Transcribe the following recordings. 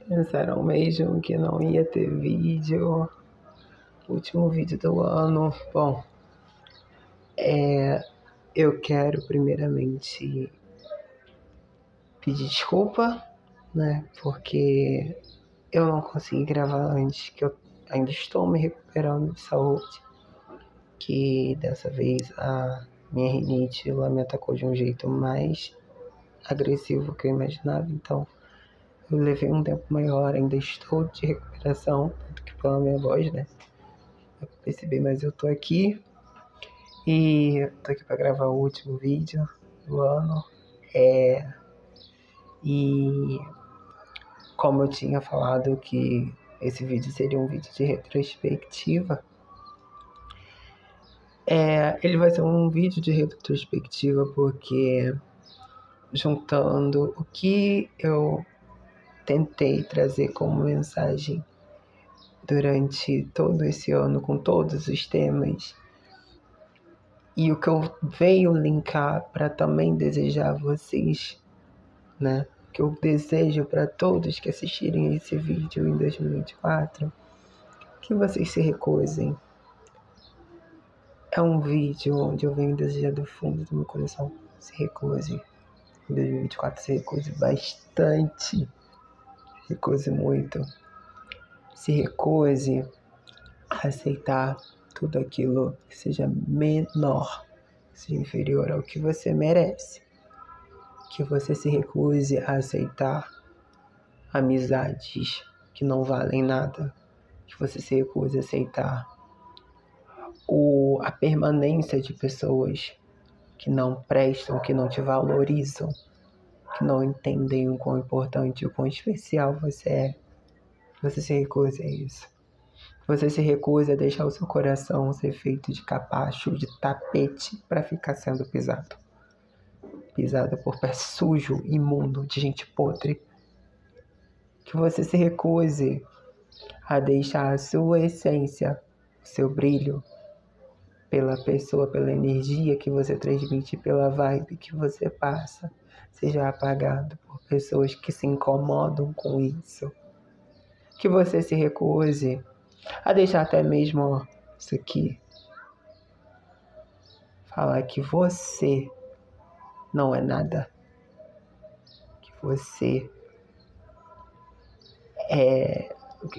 Pensaram mesmo que não ia ter vídeo. Último vídeo do ano. Bom, eu quero primeiramente pedir desculpa, né? Porque eu não consegui gravar antes, que eu ainda estou me recuperando de saúde. Que dessa vez a minha rinite ela me atacou de um jeito mais agressivo que eu imaginava. Então eu levei um tempo maior, ainda estou de recuperação, tanto que pela minha voz, né? Eu percebi, mas eu tô aqui e tô aqui pra gravar o último vídeo do ano. E como eu tinha falado que esse vídeo seria um vídeo de retrospectiva, ele vai ser um vídeo de retrospectiva porque juntando o que eu tentei trazer como mensagem durante todo esse ano com todos os temas e o que eu venho linkar para também desejar a vocês, né? Que eu desejo para todos que assistirem esse vídeo em 2024, que vocês se recusem. É um vídeo onde eu venho desejar do fundo do meu coração, se recuse. Em 2024 se recuse bastante, recuse muito. Se recuse a aceitar tudo aquilo que seja menor, que seja inferior ao que você merece. Que você se recuse a aceitar amizades que não valem nada. Que você se recuse a aceitar a permanência de pessoas que não prestam, que não te valorizam, que não entendem o quão importante e o quão especial você é. Você se recusa a isso. Você se recusa a deixar o seu coração ser feito de capacho, de tapete para ficar sendo pisado. Pisado por pé sujo, imundo, de gente podre. Que você se recuse a deixar a sua essência, o seu brilho, pela pessoa, pela energia que você transmite, pela vibe que você passa, seja apagado por pessoas que se incomodam com isso. Que você se recuse a deixar até mesmo isso aqui, falar que você não é nada, que você é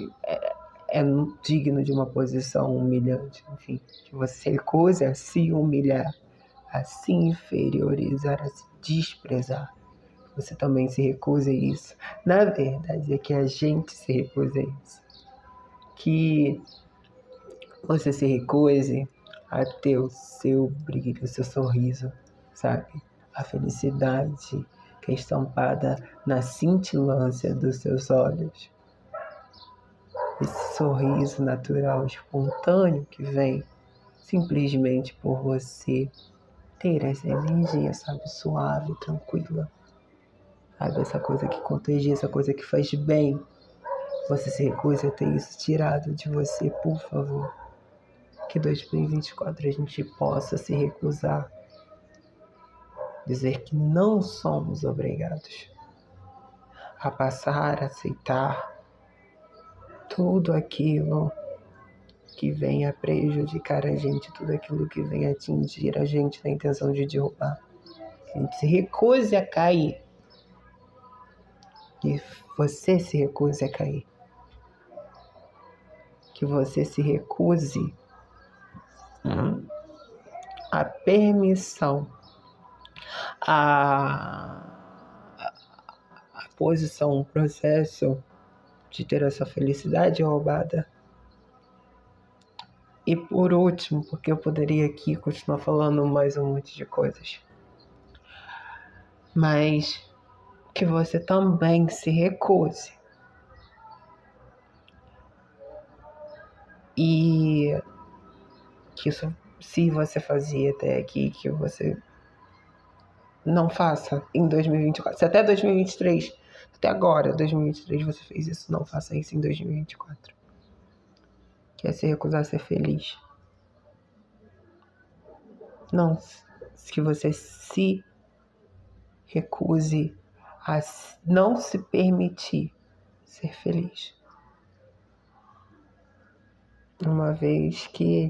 digno de uma posição humilhante, enfim, que você se recuse a se humilhar, a se inferiorizar, a se desprezar. Você também se recusa a isso. Na verdade, é que a gente se recusa a isso. Que você se recuse a ter o seu brilho, o seu sorriso, sabe? A felicidade que é estampada na cintilância dos seus olhos. Esse sorriso natural, espontâneo que vem simplesmente por você ter essa energia, sabe? Suave, tranquila. Sabe? Essa coisa que contagia, essa coisa que faz bem. Você se recusa a ter isso tirado de você, por favor. Que 2024 a gente possa se recusar. Dizer que não somos obrigados a passar, a aceitar tudo aquilo que venha prejudicar a gente, tudo aquilo que venha atingir a gente na intenção de derrubar. Que a gente se recuse a cair. Que você se recuse a cair. Que você se recuse a permissão, a posição, o processo de ter essa felicidade roubada. E por último, porque eu poderia aqui continuar falando mais um monte de coisas, mas que você também se recuse. E que isso, se você fazia até aqui, que você não faça em 2024. Se até 2023, até agora, 2023, você fez isso, não faça isso em 2024. Que é se recusar a ser feliz. Não, que você se recuse a não se permitir ser feliz. Uma vez que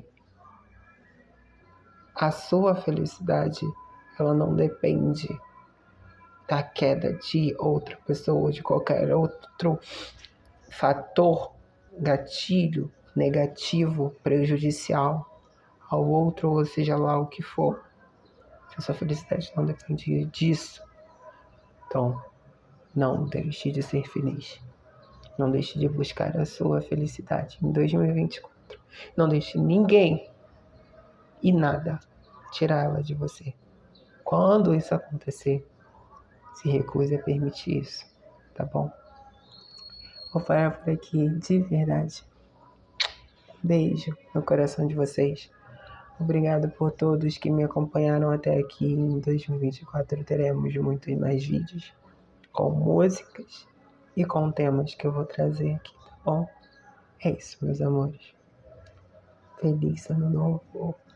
a sua felicidade, ela não depende da queda de outra pessoa, de qualquer outro fator, gatilho negativo, prejudicial ao outro, ou seja lá o que for. Se a sua felicidade não depende disso, então não deixe de ser feliz. Não deixe de buscar a sua felicidade em 2024. Não deixe ninguém e nada tirar ela de você. Quando isso acontecer, se recuse a permitir isso, tá bom? Vou parar por aqui, de verdade. Beijo no coração de vocês. Obrigado por todos que me acompanharam até aqui. Em 2024 teremos muitos mais vídeos com músicas e com temas que eu vou trazer aqui, tá bom? É isso, meus amores. Feliz ano novo.